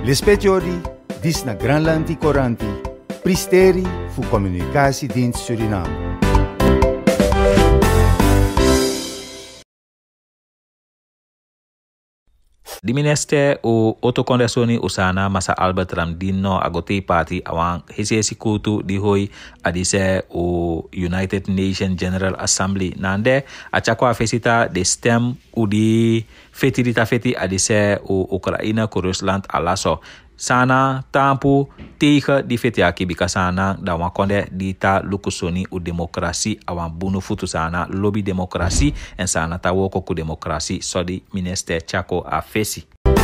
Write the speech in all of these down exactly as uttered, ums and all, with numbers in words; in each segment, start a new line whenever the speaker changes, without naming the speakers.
L'espetiori, dis na Granlandi Coranti, pristeri fu Communicatiedienst Suriname.
Di minister o autocondazioni usana masa Albert Ramdino agote party awang hesi kutu di hoi adise o United Nations General Assembly nande achakwa fesita de stem udi feti dita feti adise o Ukraina ku Rusland alaso sana tampu tegen di feti aki bika sana da wakonde dita lukusoni u demokrasi awan bunu futu sana lobby demokrasi en sana tawoko ku demokrasi sodi minister chako a fesi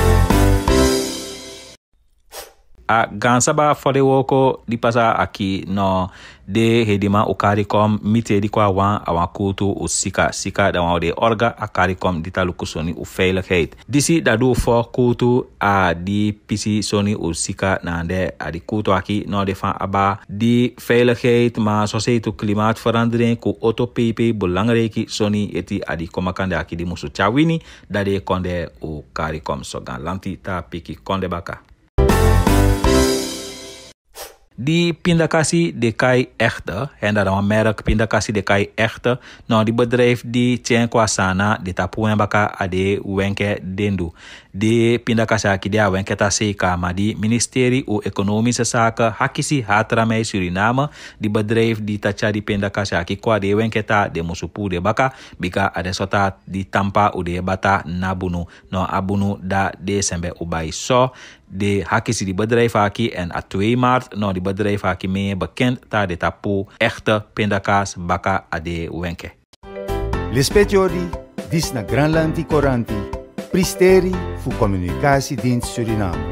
a gansaba fode woko di pasa aki no de hedima o CARICOM mite di kwa wan awan kutu o sika sika da wan de orga a CARICOM di talukusoni o veiligheid disi da do for kutu a di pisi soni o sika nande a di kutu aki no de van aba di veiligheid ma societo klimaatverandering ku auto pp belangrijk soni eti a di komakande aki di musu chawini da de konde o CARICOM so gan lanti ta piki konde baka. Die pindakasi de kai echte, en dat een merk pindakasi de kai echte, nou die bedrijf die tien kwa sana de tapuen baka ade wenke dendu. De pindakasi aki de wenke ta seka, maar die ministerie o economische zaken hakisi hatramei Suriname, die bedrijf die tacha die pindakasi aki kwa de wenke ta de musupu de baka, bika ade sota di tampa o de bata nabunu, no abunu da de sembe ubai so. De hakisi die bedrijf haki en a twee maart nou die bedrijf haki mee bekend ta de tapu echte pindakaas baka ade wenke.
L'espetiori, dis na Granlandi Coranti, pristeri fu Communicatiedienst Suriname.